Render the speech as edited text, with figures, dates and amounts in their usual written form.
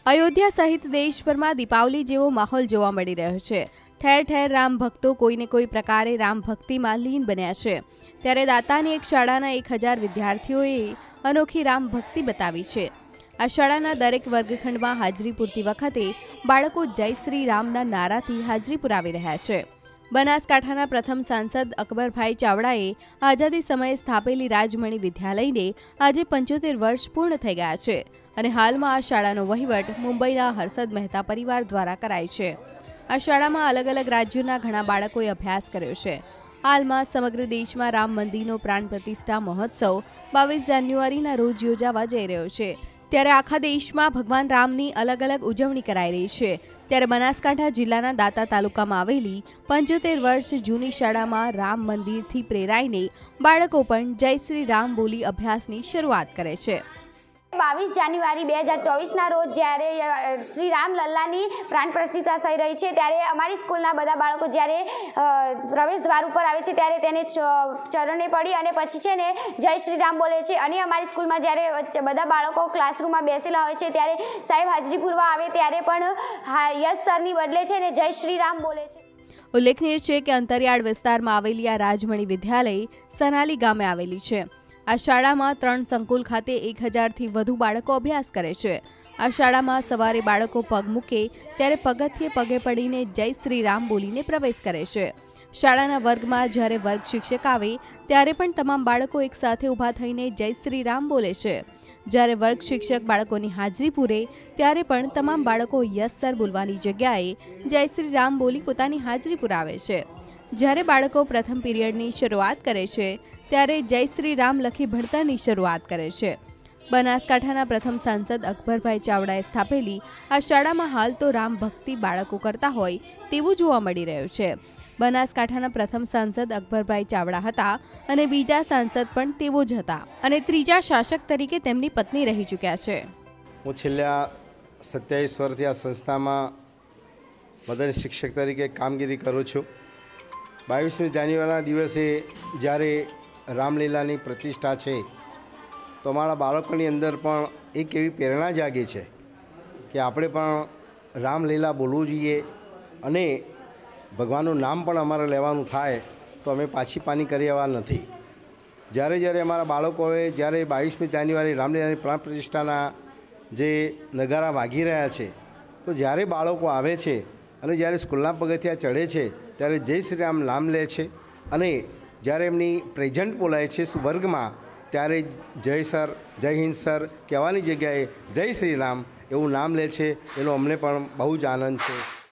અયોધ્યા સહિત દેશભરમાં દીપાવલી જેવો માહોલ જોવા મળી રહ્યો છે। ઠેર ઠેર રામ ભક્તો કોઈને કોઈ પ્રકારે રામ ભક્તિમાં લીન બન્યા છે। ત્યારે દાતાની એક શાળાના 1000 વિદ્યાર્થીઓએ અનોખી રામ ભક્તિ બતાવી છે। આ શાળાના દરેક વર્ગખંડમાં હાજરી પૂરતી વખતે બાળકો જય શ્રી રામના નારાથી હાજરી પુરાવી રહ્યા છે। બનાસકાંઠાના પ્રથમ સાંસદ અકબરભાઈ ચાવડાએ આઝાદી સમયે સ્થાપેલી રાજમણી વિદ્યાલયને આજે 75 વર્ષ પૂર્ણ થઈ ગયા છે અને હાલમાં આ શાળાનો વહીવટ મુંબઈના હર્ષદ મહેતા પરિવાર દ્વારા કરાય છે। આ શાળામાં અલગ અલગ રાજ્યોના ઘણા બાળકોએ અભ્યાસ કર્યો છે। હાલમાં સમગ્ર દેશમાં રામ મંદિરનો પ્રાણ પ્રતિષ્ઠા મહોત્સવ 22 જાન્યુઆરીના રોજ યોજાવા જઈ રહ્યો છે। ત્યારે આખા દેશમાં ભગવાન રામની અલગ અલગ ઉજવણી કરાઈ રહી છે। ત્યારે બનાસકાંઠા જિલ્લાના દાતા તાલુકામાં આવેલી 75 વર્ષ જૂની શાળામાં રામ મંદિરથી પ્રેરાઈને બાળકો પણ જય શ્રી રામ બોલી અભ્યાસની શરૂઆત કરે છે। 22 જાન્યુઆરી 2024ના રોજ જ્યારે શ્રી રામ લલ્લાની પ્રાણ પ્રતિષ્ઠા થઈ રહી છે ત્યારે અમારી સ્કૂલના બધા બાળકો જ્યારે પ્રવેશ દ્વાર ઉપર આવે છે ત્યારે તેને ચરણે પડી અને પછી છે ને જય શ્રી રામ બોલે છે। અને અમારી સ્કૂલમાં જ્યારે બધા બાળકો ક્લાસરૂમમાં બેસેલા હોય છે ત્યારે સાહેબ હાજરી પૂરવા આવે ત્યારે પણ યસ સરની બદલે છે ને જય શ્રી રામ બોલે છે। ઉલ્લેખનીય છે કે અંતરિયાળ વિસ્તારમાં આવેલી આ રાજમણી વિદ્યાલય સનાલી ગામે આવેલી છે। આ શાળામાં 3 સંકુલ ખાતે 1000થી વધુ બાળકો અભ્યાસ કરે છે। આ શાળામાં સવારે બાળકો પગ મૂકે ત્યારે પગથિયે પગે પડીને જય શ્રી રામ બોલીને પ્રવેશ કરે છે। શાળાના વર્ગમાં જ્યારે વર્ગ શિક્ષક આવે ત્યારે પણ તમામ બાળકો એકસાથે ઊભા થઈને જય શ્રી રામ બોલે છે। જ્યારે વર્ગ શિક્ષક બાળકોની હાજરી પૂરે ત્યારે પણ તમામ બાળકો યસ સર બોલવાની જગ્યાએ જય શ્રી રામ બોલી પોતાની હાજરી પુરાવે છે। જ્યારે બાળકો પ્રથમ પીરિયડની શરૂઆત કરે છે ત્યારે જય શ્રી રામ લખી ભણતરની શરૂઆત કરે છે। બનાસકાંઠાના પ્રથમ સાંસદ અકબરભાઈ ચાવડાએ સ્થાપેલી આ શાળામાં હાલ તો રામ ભક્તિ બાળકો કરતા હોય તેવું જોવા મળી રહ્યું છે। બનાસકાંઠાના પ્રથમ સાંસદ અકબરભાઈ ચાવડા હતા અને બીજા સાંસદ પણ તેવો જ હતા અને ત્રીજા શાસક તરીકે તેમની પત્ની રહી ચૂક્યા છે। હું છેલ્લા 27 વર્ષથી આ સંસ્થામાં મદદ શિક્ષક તરીકે કામગીરી કરું છું। 22મી જાન્યુઆરીના દિવસે જ્યારે રામલીલાની પ્રતિષ્ઠા છે તો અમારા બાળકોની અંદર પણ એક એવી પ્રેરણા જાગે છે કે આપણે પણ રામલીલા બોલવું જોઈએ અને ભગવાનનું નામ પણ અમારે લેવાનું થાય તો અમે પાછી પાની કરી એવા નથી। જ્યારે અમારા બાળકોએ જ્યારે 22મી જાન્યુઆરી રામલીલાની પ્રાણ પ્રતિષ્ઠાના જે નગારા વાગી રહ્યા છે તો જ્યારે બાળકો આવે છે અને જ્યારે સ્કૂલના પગથિયા ચઢે છે ત્યારે જય શ્રી રામ નામ લે છે અને જ્યારે એમની પ્રેઝન્ટ બોલાય છે વર્ગમાં ત્યારે જય સર જય હિન્દ સર કહેવાની જગ્યાએ જય શ્રી રામ એવું નામ લે છે। એનો અમને પણ બહુ જ આનંદ છે।